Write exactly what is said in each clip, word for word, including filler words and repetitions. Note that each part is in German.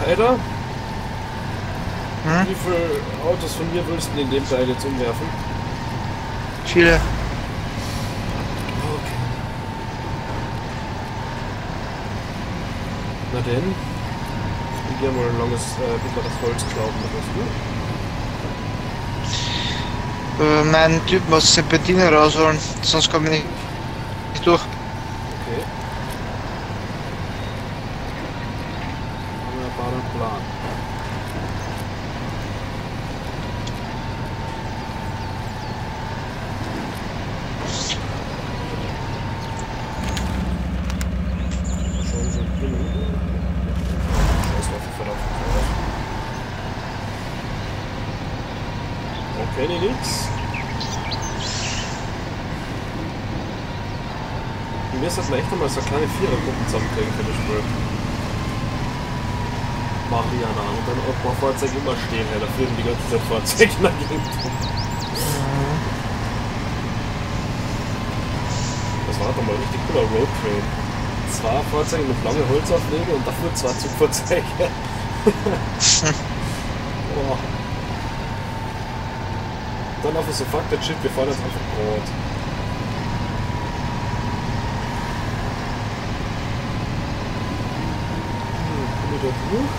Edda, Hm? wie viele Autos von mir willst du in dem Teil jetzt umwerfen? Viele. Okay. Na denn, ich gehe mal ein langes, äh, mittleres Holz glauben, was du? Äh, mein Typ muss Serpentine rausholen, sonst komme ich nicht, nicht durch. Okay. Wunderbarer Plan. Schon so genug. Scheißwaffe verlaufen. Okay, nee, nix. Wir müssen jetzt echt einmal so kleine Vierergruppen zusammenkriegen für das Spiel. Mariana und dann auch ein paar Fahrzeuge immer stehen, ja, da fliegen die ganze Zeit Fahrzeuge in der Gegend rum. Das war doch mal ein richtig cooler Roadtrain. Zwei Fahrzeuge mit langen Holzauflegen und dafür zwei Zugfahrzeuge. Boah. Dann einfach so, fuck der Shit, wir fahren jetzt einfach Brot. Wieder durch.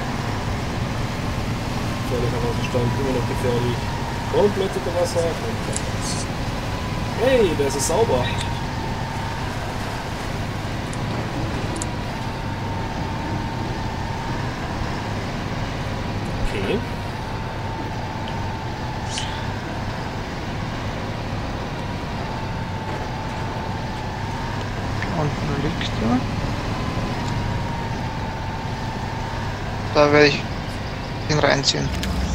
Gefährlicher Wasserstand, immer noch gefährlich. Und plötzlich der Wasser. Hey, der ist sauber. Okay. Unten liegt er. Da werde ich ihn reinziehen.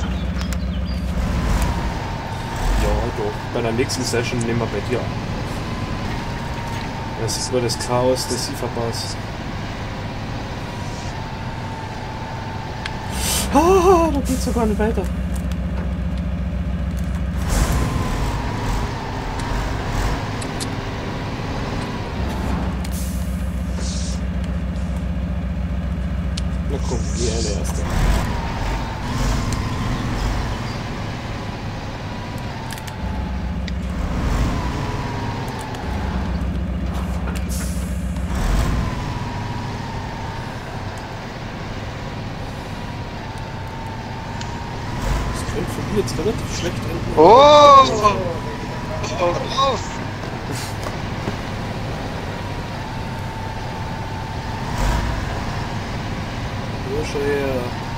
Ja, doch. Bei der nächsten Session nehmen wir bei dir an. Das ist nur das Chaos, das sie verpasst. Ah, da geht's sogar nicht weiter. Na komm, geh eine erste. Das könnte für die jetzt relativ schlecht enden. Oh! Oh! Oh! Ja, schau her.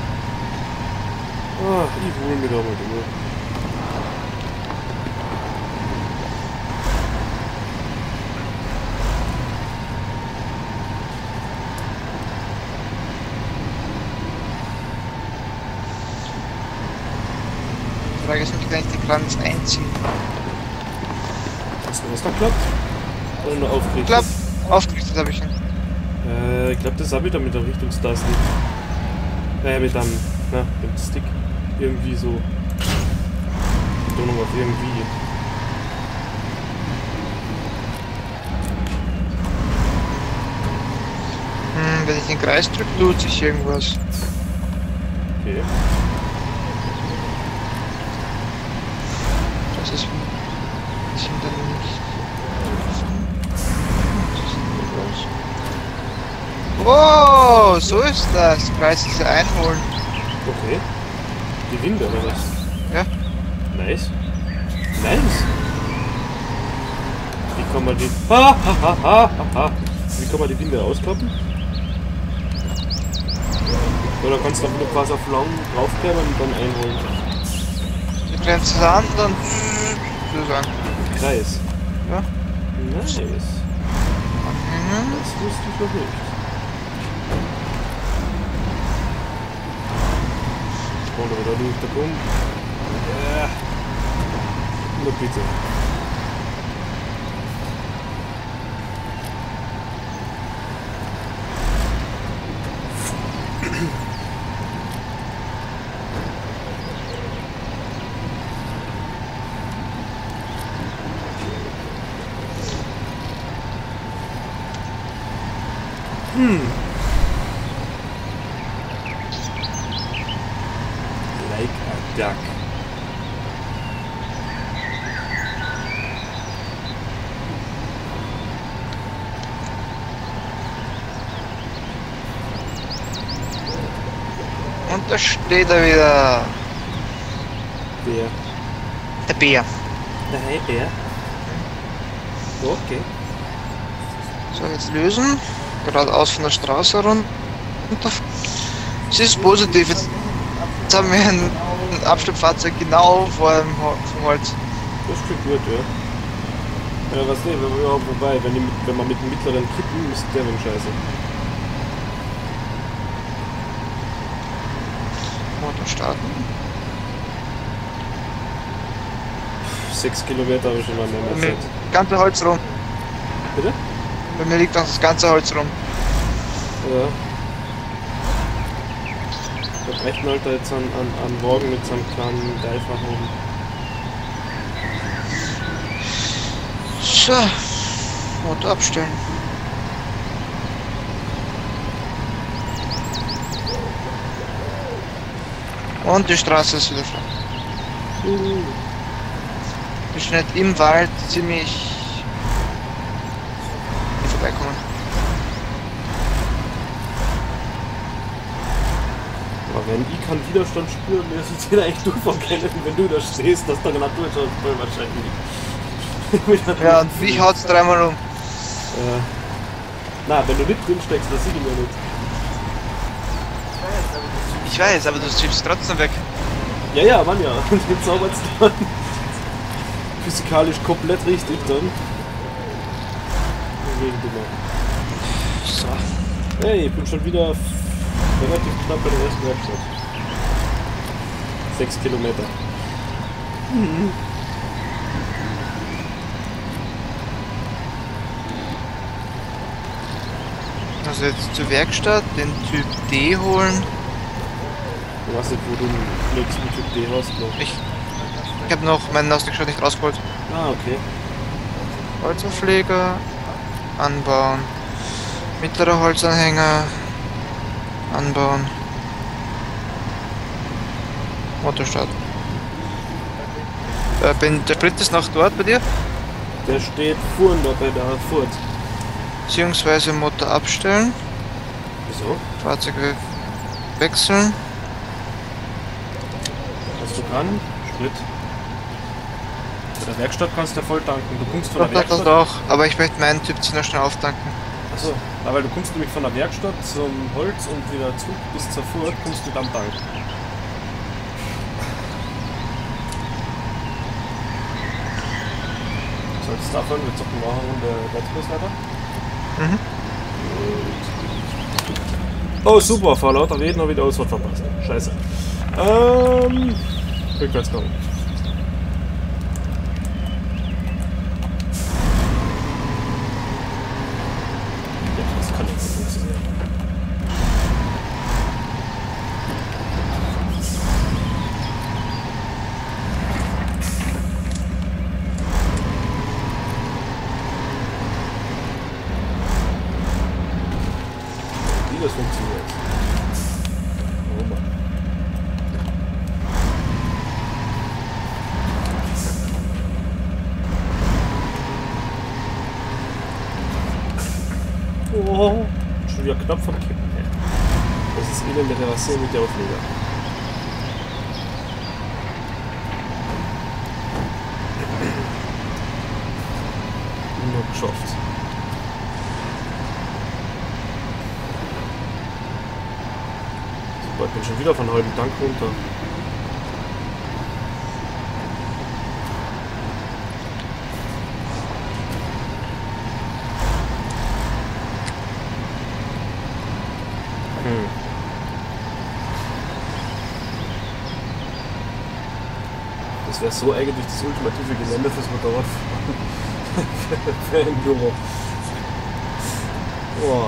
Ah, ich hol mir da mal durch. Die Frage ist nicht, kann ich die Kranz einziehen? Hast du was da klappt? Oder nur aufgerichtet? Ich glaube, aufgerichtet habe ich ihn. Äh, ich glaube, das ist auch wieder mit der Richtungstaste. Naja, mit einem, na, mit dem Stick. Irgendwie so. Betonung auf irgendwie. Hm, wenn ich den Kreis drücke, tut sich irgendwas. Okay. Das ist. Das sind dann nicht. Oh, so ist das. Kreis ist einholen. Okay. Die Winde oder was? Ja. Nice. Nice. Wie kann man die. Ha, ha, ha, ha, ha. Wie kann man die Winde ausklappen? Oder kannst du einfach nur quasi auf lang draufklemmen und dann einholen? Du grenzt es an, dann. So sagen. Kreis. Ja. Nice. Mhm. Das wusste ich noch nicht. Oder wieder durch, da kommt. Ja. Na bitte. Hm. Berg. Und da steht er wieder. Wer? Der Bär. Der Hey Bär? Okay. So, jetzt lösen. Geradeaus von der Straße runter. Es ist positiv. Jetzt, jetzt haben wir ein Abschleppfahrzeug genau vor dem Ho- vom Holz. Das klingt gut, ja. Ja, was nicht, ja, wobei, wenn, die, mit- wenn man mit dem mittleren kippen, ist der wenn scheiße. Motor starten. Sechs Kilometer habe ich schon mal mehr Bei mir Zeit. das ganze Holz rum. Bitte? Bei mir liegt auch das ganze Holz rum. Ja. Da brechen halt da jetzt an, an, an Wagen mit so einem kleinen Geifach oben. So. Motor abstellen. Und die Straße ist wieder frei. Uh. Wir sind nicht im Wald ziemlich vorbeikommen. Aber wenn ich keinen Widerstand spüre, müsste ich den eigentlich durchfahren können, wenn du da stehst, dass der Natur schon voll wahrscheinlich. Ja, und mich haut's dreimal um. Äh, na, wenn du nicht drin steckst, das sieht ich mir nicht. Ich weiß, aber du schiebst trotzdem weg. Ja, ja, Mann, ja. Und den zaubert's dann physikalisch komplett richtig dann. Wegen dummer. So. Hey, ich bin schon wieder f- relativ knapp bei der ersten Werkstatt. Sechs Kilometer. Mhm. Also jetzt zur Werkstatt, den Typ D holen. Ich weiß nicht, wo du den nächsten Typ D hast noch. Ich, ich habe noch meinen Auslegschritt nicht rausgeholt. Ah, okay. Holzaufleger anbauen. Mittlerer Holzanhänger anbauen. Motorstart. Äh, bin, der Sprit ist noch dort bei dir? Der steht vorne da bei der Furt. Beziehungsweise Motor abstellen. Wieso? Fahrzeug we- wechseln. Hast du keinen Sprit? Bei der Werkstatt kannst du ja voll tanken. Du kommst von Doch, der doch, doch, Werkstatt. doch. Aber ich möchte meinen Typ ziemlich schnell auftanken. Achso, ja, weil du kommst nämlich von der Werkstatt zum Holz und wieder zurück bis zur Furt, kommst du dann tanken. Solltest du davon, wir zocken nachher und der Let's weiter. Mhm. Oh super, vor lauter Reden habe ich die Ausfahrt verpasst. Scheiße. Ähm. Rückwärts kommen. Ja, das kann jetzt nicht funktionieren. Wie das funktioniert. Oh Mann. Oh, schon wieder knapp vom Kippen. Ey. Das ist elende Terrasse mit der Aufleger. Nur geschafft. Super, ich bin schon wieder von halben Tank runter. Hm. Das wäre so eigentlich das ultimative Gelände fürs Motorradfahren. Für ein Büro. Boah.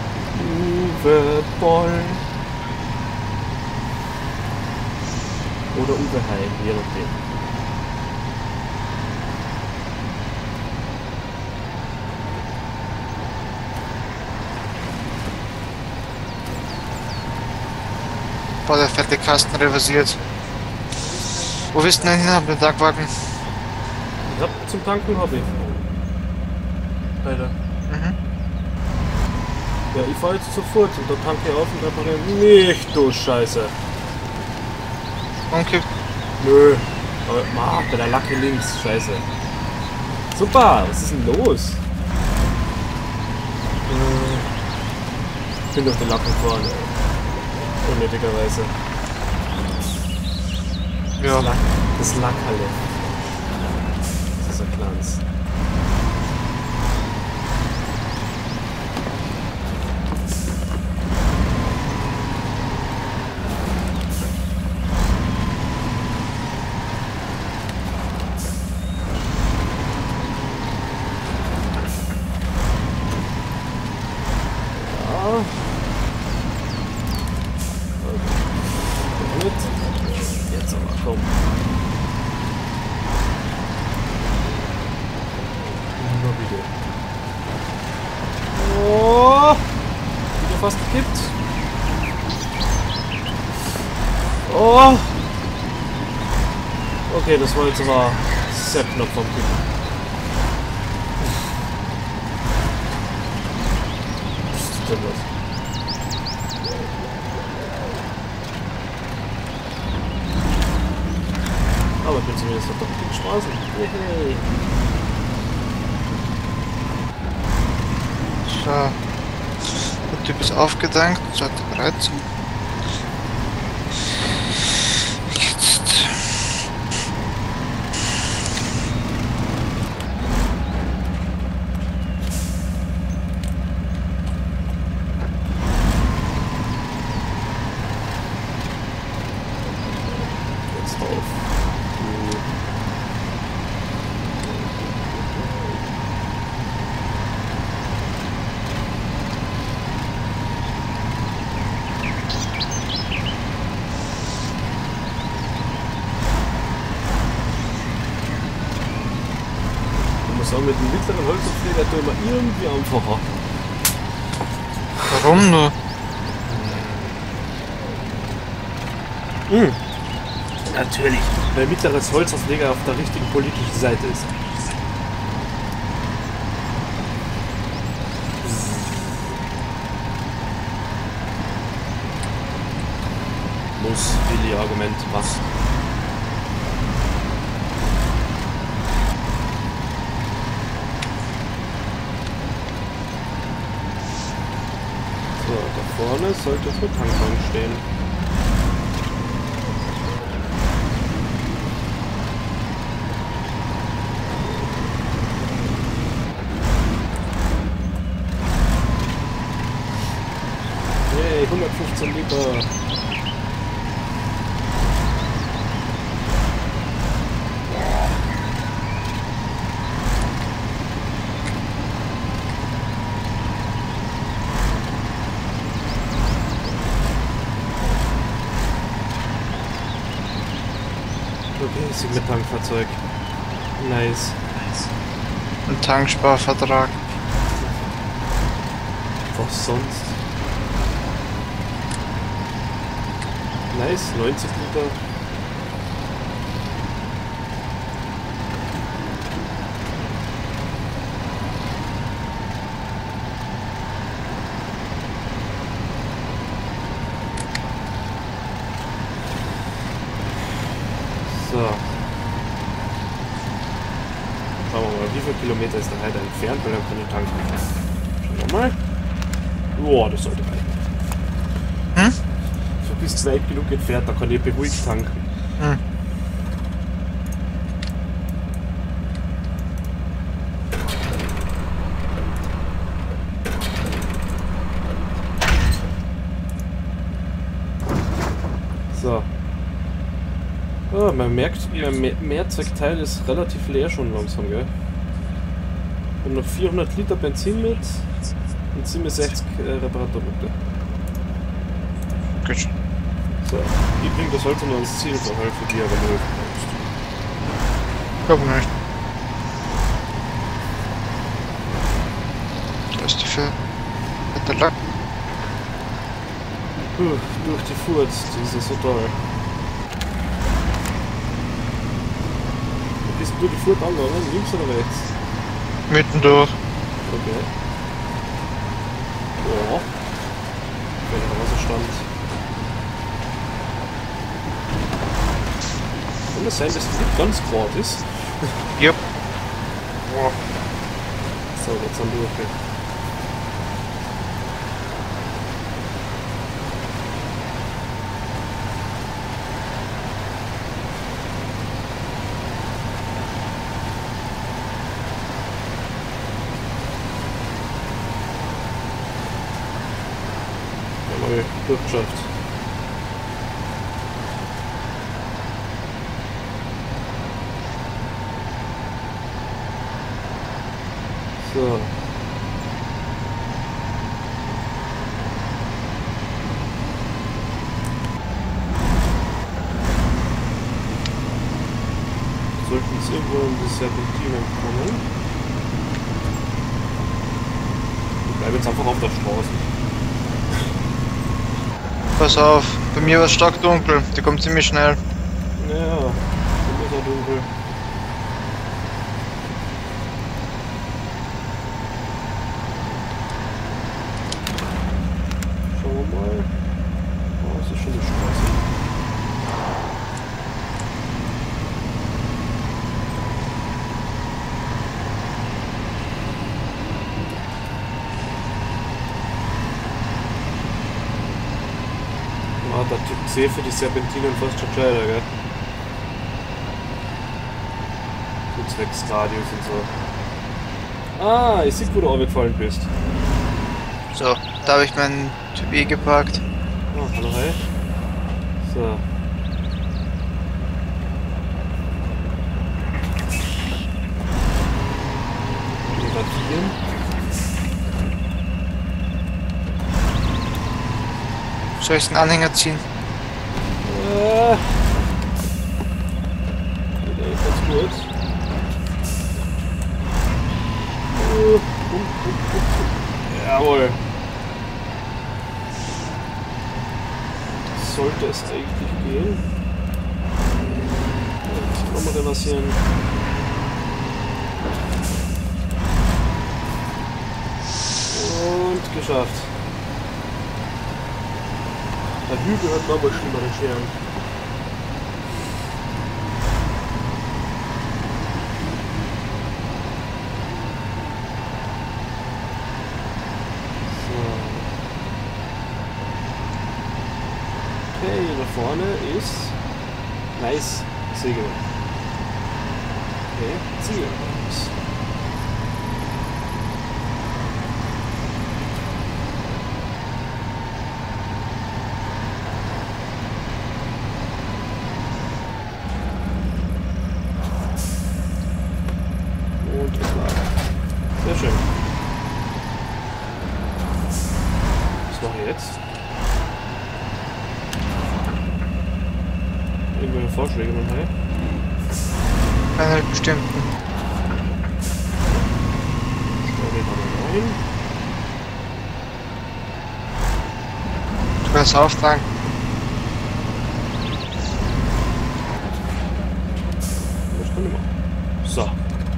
Uwe Boll. Oder Uwe Heim, je nachdem. Boah, der fette Kasten reversiert. Wo bist du denn hin mit dem Tankwagen? Ich hab zum Tanken Hobby. Alter. Mhm. Ja, ich fahr jetzt sofort und da tanke ich auf und repariere nicht, du Scheiße. Okay. Nö. Aber, ma, bei der Lacke links, Scheiße. Super, was ist denn los? Äh, ich bin durch den Lappen gefahren. Unnötigerweise. Ja. Das Lack, das Lackhalle. Das ist ein kleines. Jetzt aber komm. Nur wieder. Oh! Wieder fast gekippt. Oh! Okay, das war jetzt aber sehr knapp vom Kippen. Was ist denn das? Aber ich bin zumindest auf der Straße. Hey. So. Der Typ ist aufgetankt, sollte bereit sein. Jetzt. Jetzt drauf. So, mit dem mittleren Holzaufleger tun wir irgendwie einfacher. Warum nur? Mhm. Natürlich, weil mittleres Holzaufleger auf der richtigen politischen Seite ist. Muss, Willi Argument, was? So, da vorne sollte jetzt eine Tankbank stehen. Yay, hundertfünfzehn Liter. Okay, ist mit Tankfahrzeug. Nice. Ein Tanksparvertrag. Was sonst? Nice, neunzig Liter. So. Schauen wir mal, wie viele Kilometer ist der Halter entfernt, weil dann kann ich tanken. Schauen wir mal. Boah, das sollte reichen. Hm? Du bist weit genug entfernt, da kann ich beruhigt tanken. Hm. So. Oh, man merkt, mein Mehr Mehrzweckteil ist relativ leer schon langsam, gell? Und noch vierhundert Liter Benzin mit und siebenundsechzig äh, Reparaturpunkte. Gut. So, ich bringe das heute noch ans Ziel, dann halt für die aber nur. Ich glaube nicht. Da ist die fette Lack. Puh, durch die Furz, das ist so toll. Bist du die Furt angegangen, links oder rechts? Mitten durch. Okay. Ja. Wenn der Wasserstand. Kann es sein, dass das nicht ganz gerade ist? Yep. Boah. So, jetzt sind wir durch. Durchgeschafft. So. Sollten jetzt irgendwo in die Serpentine kommen. Ich bleibe jetzt einfach auf der Straße. Pass auf, bei mir war es stark dunkel, die kommt ziemlich schnell. Ja, bei mir ist auch dunkel. Schauen wir mal. Oh, das ist schon die Straße. Ah, der Typ C für die Serpentinen fast schon gescheiter, gell? So zwecks Radius und so. Ah, ich sehe, wo du runtergefallen bist. So, da habe ich meinen Typ E geparkt. Oh, hallo, hi. So. Radieren. Soll ich den Anhänger ziehen? Äh. Geht echt ganz gut. Uh, uh, uh, uh. Jawohl. Sollte es eigentlich gehen. Jetzt kann man reversieren. Und geschafft. Der Hügel hat noch mal schlimmere Scheren. So. Okay, da vorne ist nice Segel. Okay, Ziel. Sehr schön. Was mache ich jetzt? Irgendwelche Vorschläge man hat? Keine bestimmten. Stell den mal rein. Du kannst auftragen. Das kann ich machen. So.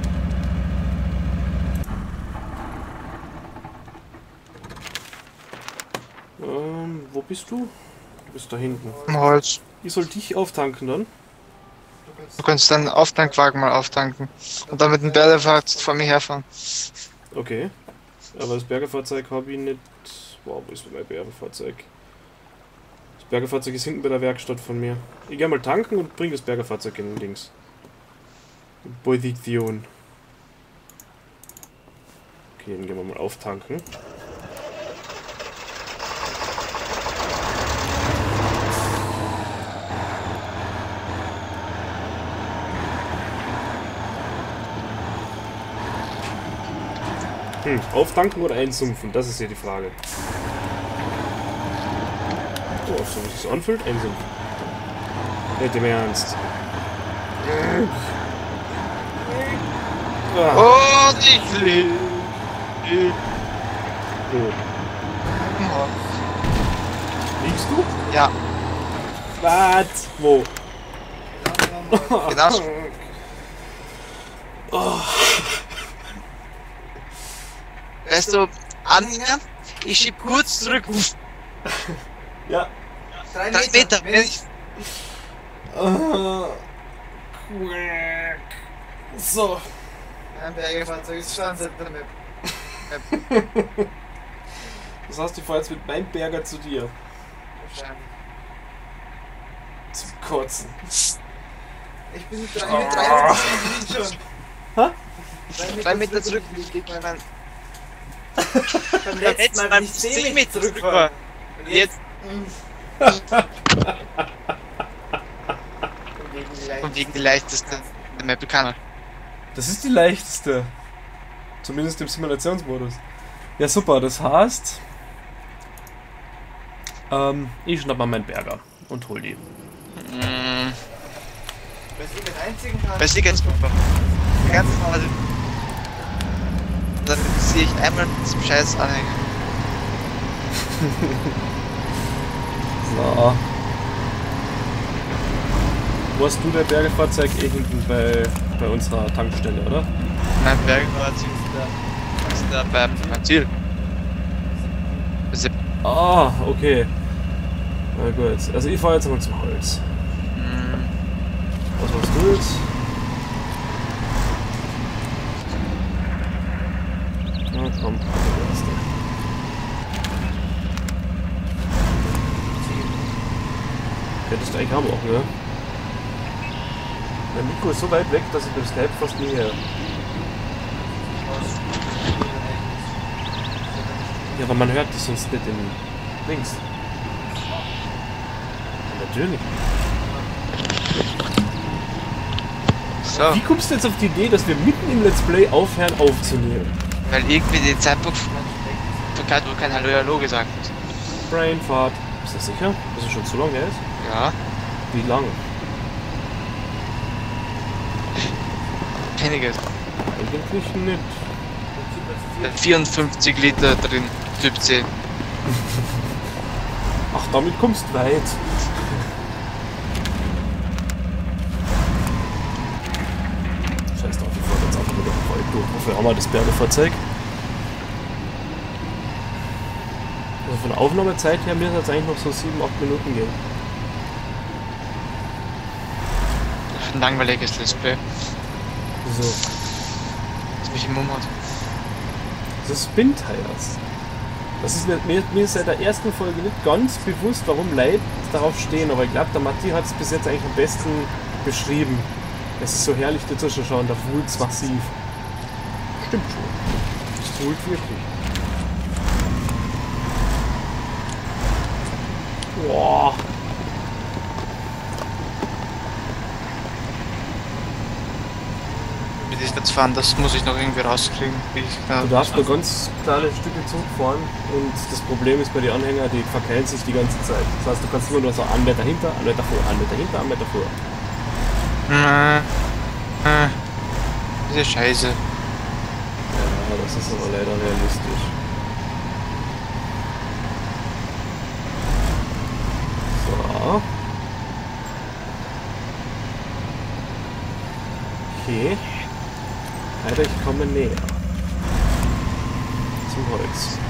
Ähm, wo bist du? Du bist da hinten. Im Holz. Ich soll dich auftanken dann? Du kannst deinen Auftankwagen mal auftanken. Und dann mit dem Berlefahrrad vor mir herfahren. Okay. Aber das Bergerfahrzeug habe ich nicht... Wow, wo ist mein Bergerfahrzeug? Das Bergerfahrzeug ist hinten bei der Werkstatt von mir. Ich gehe mal tanken und bringe das Bergerfahrzeug in den Dings. Position. Okay, dann gehen wir mal auftanken. Hm, auftanken oder einsumpfen? Das ist hier die Frage. Oh, auf so wie es sich anfühlt, eng sind. Nicht im Ernst. Ah. Oh, ich lebe. Oh. Liegst du? Ja, Was? Wo? genau so. Oh. Weißt du, Anhänger, ich schieb kurz zurück. Ja. Drei Meter, wenn ich. Ah. So. Ein Bergefahrzeug ist schon seit der Map. Das heißt, ich fahre jetzt mit meinem Berger zu dir. Wahrscheinlich. Zum Kotzen. Ich bin mit drei Meter schon. Hä? Drei Meter zurück, ich leg mein. Beim letzten Mal bin ich zehn Meter zurück war. Und jetzt. Und wegen die leichteste der Map kann. Das ist die leichteste. Zumindest im Simulationsmodus. Ja, super. Das heißt, ähm, ich schnapp mal meinen Berger und hol die. Mm. Weißt du, den einzigen Tag. Weißt du, ganz super. Ganz normal. Dann sehe ich einmal zum Scheiß Anhänger. So. Wo hast du dein Bergefahrzeug? Eh hinten bei, bei unserer Tankstelle, oder? Mein Bergefahrzeug ist da. Ist da beim beim Ziel. Also, Ah, okay. Na gut. Also ich fahre jetzt mal zum Holz. mm, Was machst du jetzt? Na komm, der erste. Hättest du eigentlich auch machen, ne? Mein Mikro ist so weit weg, dass ich beim Skype fast nie höre. Ja, aber man hört das sonst nicht in links. Natürlich. so, Wie kommst du jetzt auf die Idee, dass wir mitten im Let's Play aufhören aufzunehmen? weil irgendwie den Zeitpunkt verkehrt, wo kein Hallo Hallo gesagt wird. Brainfart. Ist das sicher? Dass es schon zu lange her ist? Ja, Wie lange? weniges. Eigentlich nicht. vierundfünfzig Liter drin, Typ zehn. Ach, damit kommst du weit. Scheiß drauf, ich fahr jetzt einfach mit dem Wald durch. Wofür haben wir das Bergefahrzeug? Also von der Aufnahmezeit her müssen jetzt eigentlich noch so sieben, acht Minuten gehen. Ein langweiliges Display, So. das mich im Mumm hat. Das ist Spin Tires. Das ist mir, mir, mir ist seit der ersten Folge nicht ganz bewusst, warum Leute darauf stehen, aber ich glaube, der Matti hat es bis jetzt eigentlich am besten beschrieben. Es ist so herrlich dazwischen, da wühlt es massiv. Stimmt schon. Es wühlt wirklich. Boah. Wie das jetzt fahren, das muss ich noch irgendwie rauskriegen. Wie ich da Du darfst nur ganz kleine Stücke Zug fahren und das Problem ist bei den Anhängern, die verkeilen sich die ganze Zeit. Das heißt, du kannst immer nur so einen Meter hinter, einen Meter vor, einen Meter hinter, einen Meter vor. Äh, äh, diese Scheiße. Ja, das ist aber leider realistisch. So. Okay. Alter, ich komme näher. Zum Holz.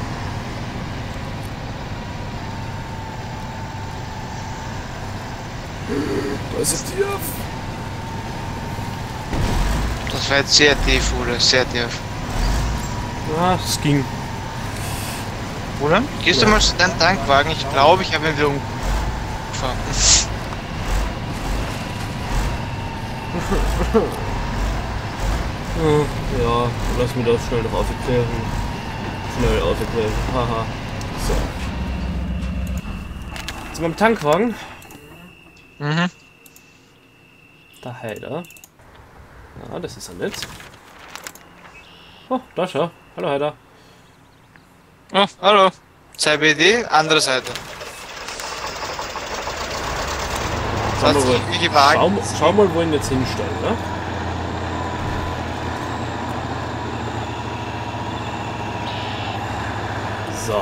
Da ist ein Tier. Das war jetzt sehr tief, oder? Sehr tief. Ah, es ging. Oder? Gehst Ja. du mal zu deinem Tankwagen? Ich glaube, ich habe ihn wieder umgefahren. Ja, lass mir das schnell noch aufklären. Schnell aufklären. Haha. So. Zu meinem Tankwagen. Mhm. Der Heider. Ja, das ist er nicht. Oh, da schau. Hallo Heider. Oh, hallo. C B D, andere Seite. Schau mal, Das wo, irgendwelche Wagen. schau, schau mal, wo ihn jetzt hinstellen, ne? So.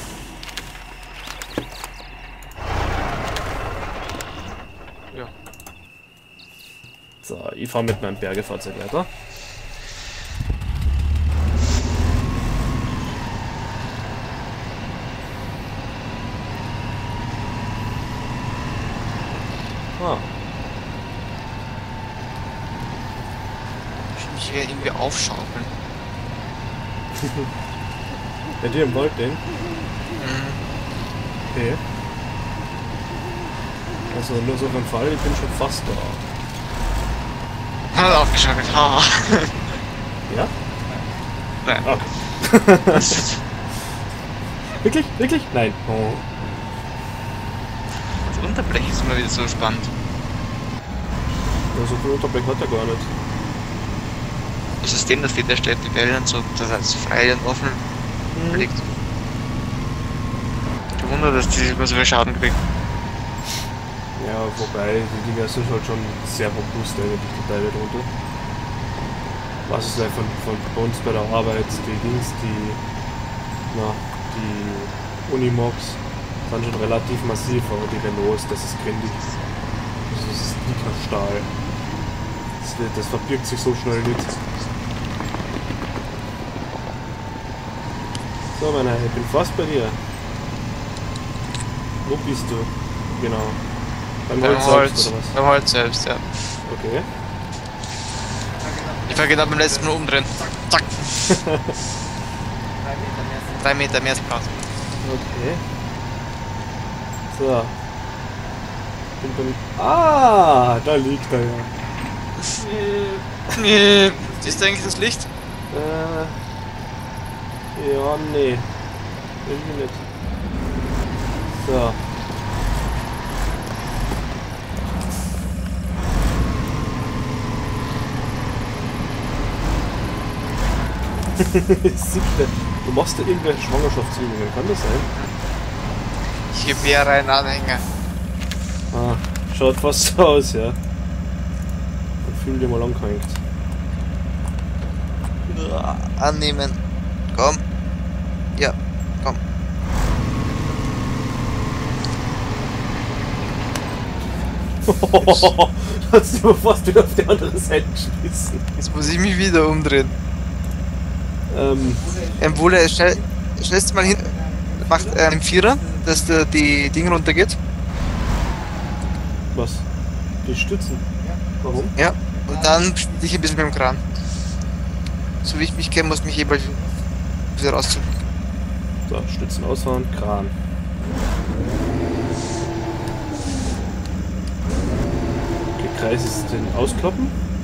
Ja. So, ich fahre mit meinem Bergefahrzeug weiter. Ah. Ich will mich hier irgendwie aufschaukeln. Bei dir im Wald, den? Mhm. Okay. Also nur so für den Fall, ich bin schon fast da. Hat aufgeschaukelt, haha. Ja? Nein. Okay. Wirklich? Wirklich? Nein. Oh. Das Unterblech ist immer wieder so spannend. Ja, so viel Unterblick hat er gar nicht. Das System, das steht, der stellt die Wellen so, das heißt frei und offen Mhm. liegt. Kein Wunder, dass die immer so viel Schaden kriegen. Ja, wobei, die Dinger sind halt schon sehr robust, eigentlich die Teile drunter. Was ist halt von, von bei uns bei der Arbeit, die Dings, die, na, die Unimogs sind schon relativ massiv, aber die Renaults, das ist grindig. Das ist dicker Stahl. Das, das verbirgt sich so schnell nicht. So, mein Herr, ich bin fast bei dir. Wo bist du? Genau. Beim Holz selbst, oder was? Beim Holz selbst, ja. Okay. Ich war genau beim letzten Mal umdrehen. Zack. Drei Meter mehr sind. Drei Meter mehr ist Platz. Okay. So. Bin beim... Ah, da liegt er ja. Nee. Siehst du eigentlich das Licht? Äh. Ja, nee. Irgendwie nicht. So. Siebte. Du machst da irgendwelche Schwangerschaftsübungen, kann das sein? Ich gebe hier einen Anhänger. Ah, schaut fast so aus, ja. Und fühl dir mal angehängt. Annehmen. Komm. Ja, komm. Hast du fast wieder auf die andere Seite geschmissen. Jetzt muss ich mich wieder umdrehen. Ähm, Ähm, Wohle, schnell, schnellst mal hin. Macht ähm, im Vierer, dass der, die Ding runtergeht. was? Die Stützen? Warum? Ja. Und dann dich ein bisschen mit dem Kran. So wie ich mich kenne, muss mich eh bald wieder rausziehen. So, Stützen ausfahren, Kran. Okay, Kreis ist den auskloppen.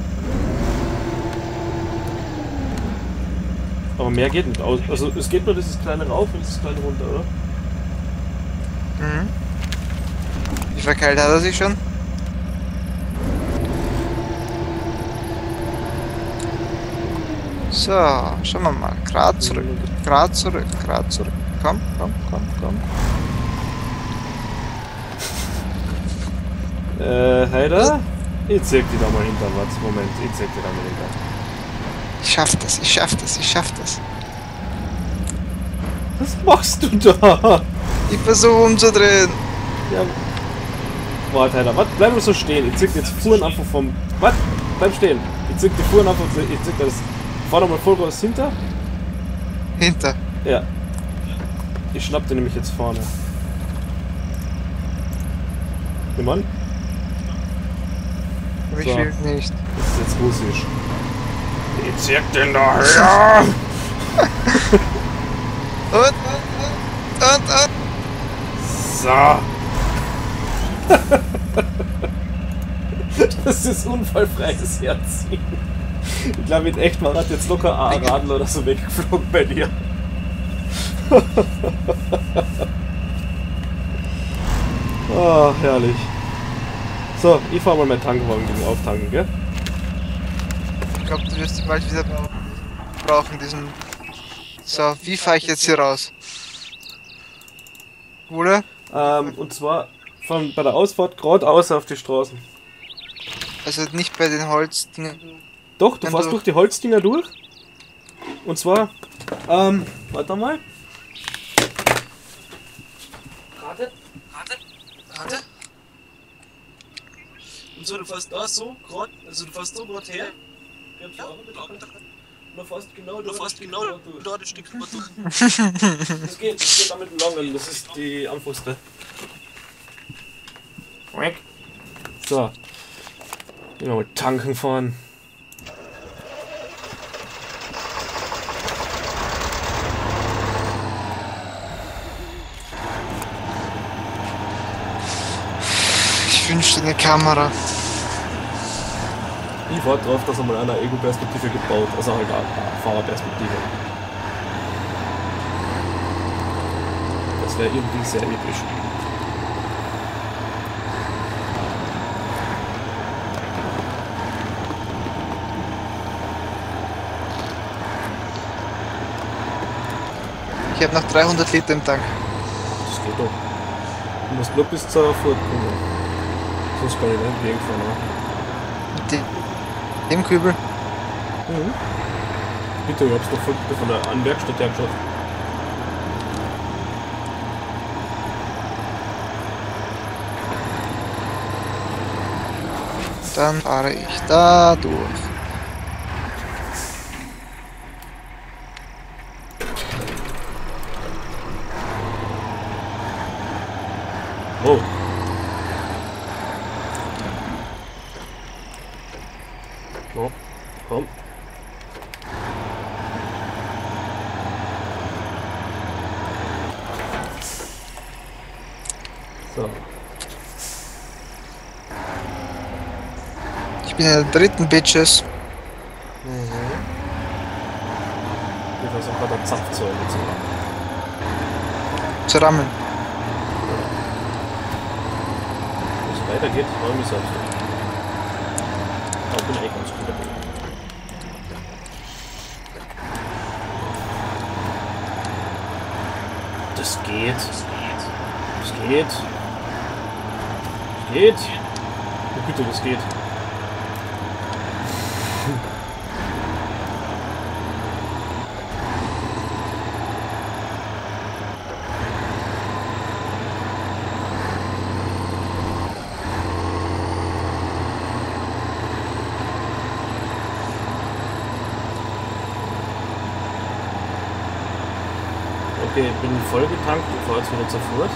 Aber mehr geht nicht aus. Also es geht nur dieses kleine rauf und dieses kleine runter, oder? Mhm. Wie verkeilt hat er sich schon? So, schauen wir mal. Grad zurück, Grad zurück, Grad zurück. Komm, komm, komm, komm. Äh, Heider? Ich zeig dir da mal hinter, was? Moment, ich zeig dir da mal hinter. Ich schaff das, ich schaff das, ich schaff das. Was machst du da? Ich versuche umzudrehen. Ja. Warte, Heider, was? Bleib mal so stehen. Ich zeig dir jetzt Fuhren einfach vom... Was? Bleib stehen. Ich zeig dir Fuhren einfach... Ich zeig dir das... Fahr doch mal voll raus hinter. Hinter. Ja. Ich schnapp dir nämlich jetzt vorne. Nimm an. Aber ich So. will nicht. Das ist jetzt russisch. Ich zeig den da her! Und, und, und, und. So. Das ist unfallfreies Herziehen. Ich glaube, in echt war das jetzt locker ein Radl oder so weggeflogen bei dir. Oh, herrlich. So, ich fahr mal meinen Tankwagen gegen auftanken, gell? Ich glaube, du wirst ihn bald wieder brauchen, diesen... So, wie fahre ich jetzt hier raus? Oder? Ähm, und zwar von bei der Ausfahrt geradeaus auf die Straßen. Also nicht bei den Holzdingen. Doch, du Dann fährst durch. durch die Holzdinger durch. Und zwar, ähm, warte mal. Rate, rate, rate. Und so, du fährst da so, grad, also du fährst so gerade her. Ja, und du fährst genau, du fährst genau da das Stück durch. Das geht, das geht damit lang, das ist die einfachste. So. Gehen wir mal tanken fahren. Ich wünschte eine Kamera. Ich warte drauf, dass er mal eine Ego-Perspektive gebaut, also halt eine Fahrerperspektive. Das wäre irgendwie sehr episch. Ich habe noch dreihundert Liter im Tank. Das geht doch. Du musst nur bis zur Furt kommen. Sonst kann ich nicht entgegenfahren. Ne? Mit dem, dem Kübel. Mhm. Bitte, ich hab's doch von, von der an Werkstatt her geschafft. Dann fahre ich da durch. Oh. Oh, komm. So. Ich bin in der dritten Bitches. Mhm. Wir versuchen gerade Zapfzeuge zu machen. Zu rammeln. Wenn es weitergeht, räume ich selbst. Aber ich bin eh ganz gut dabei. Das geht. Das geht. Das geht. Oh, bitte, das geht. Okay, ich bin voll getankt und fahre jetzt wieder zur Furt.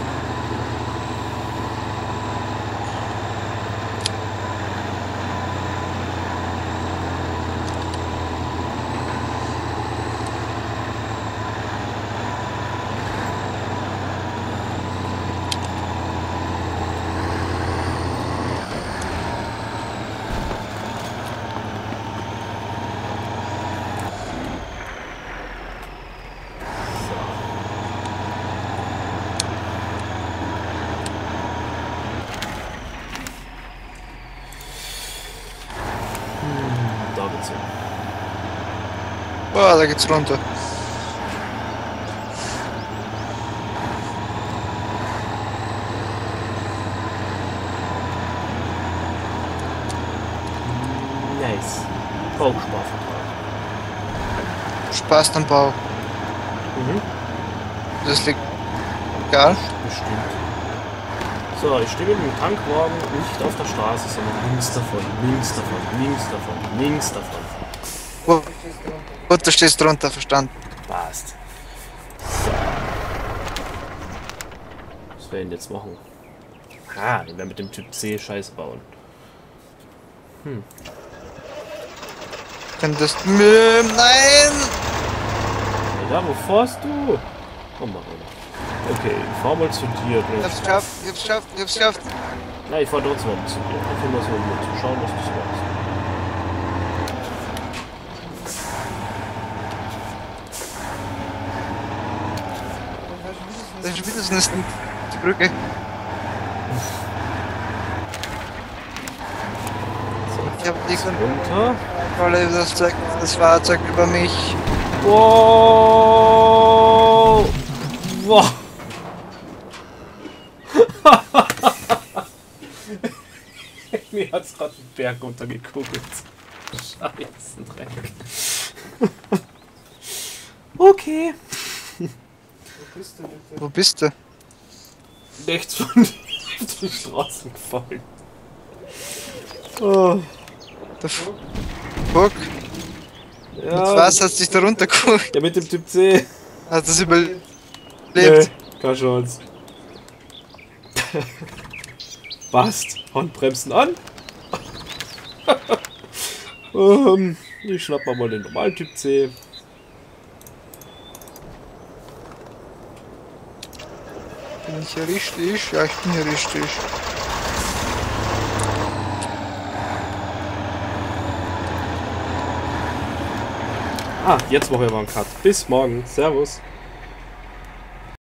Da geht's hin. Boah, da geht's runter. Nice. Bausparvertrag. Spaß am Bau. Mhm. Das liegt egal. Bestimmt. So, ich stehe mit dem Tankwagen nicht auf der Straße, sondern links davon, links davon, links davon, links davon. Gut, gut, du stehst drunter, verstanden. Passt. So. Was werden wir jetzt machen? Ah, wir werden mit dem Typ C Scheiße bauen. Hm. Könntest. Nein! Ja, wo fährst du? Komm mal runter. Okay, ich fahr mal zu dir. Ich hab's geschafft, ich hab's geschafft, ich hab's geschafft. Nein, ich fahr trotzdem mal zu dir. Einfach mal so, um zu schauen, was du so machst. Das ist wieder so eine die Brücke. Ich hab die Runter. Kontrolle über das, Zeug, das Fahrzeug über mich. Wow! Wow! Mir hat's gerade den Berg runtergekugelt. Scheißendreck. Okay. Wo bist du bitte? Wo bist du? Rechts von dir auf die Straßen gefallen. Oh. Der F Fuck. Ja, Mit was hast du dich da runtergeholt? ja, mit dem Typ C. Hast du das überlebt? Nee, keine Chance. Passt. Handbremsen an. ähm, ich schnapp mal den normalen Typ C. Bin ich hier richtig? Ja, ich bin hier richtig. Ah, jetzt machen wir mal einen Cut. Bis morgen. Servus.